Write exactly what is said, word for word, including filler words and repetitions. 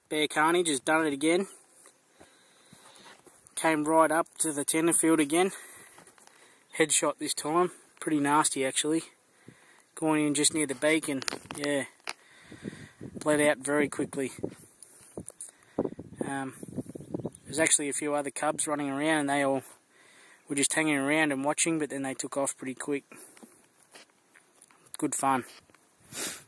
Bear Carnage has done it again. Came right up to the tender field again. Headshot this time. Pretty nasty actually. Going in just near the beak and yeah, bled out very quickly. Um, there's actually a few other cubs running around and they all were just hanging around and watching, but then they took off pretty quick. Good fun.